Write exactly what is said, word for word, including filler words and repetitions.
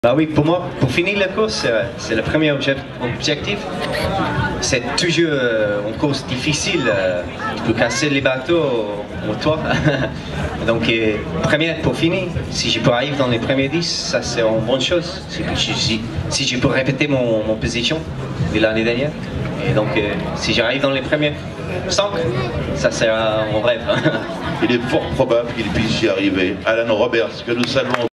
Bah oui, pour moi, pour finir la course, c'est le premier obje objectif. C'est toujours euh, une course difficile. Euh, tu peux casser les bateaux au toit. Donc, euh, première pour finir. Si je peux arriver dans les premiers dix, ça c'est une bonne chose. Si, si, si je peux répéter mon, mon position de l'année dernière. Et donc, euh, si j'arrive dans les premiers cinq, ça sera mon rêve. Il est fort probable qu'il puisse y arriver. Alan Roberts, que nous saluons.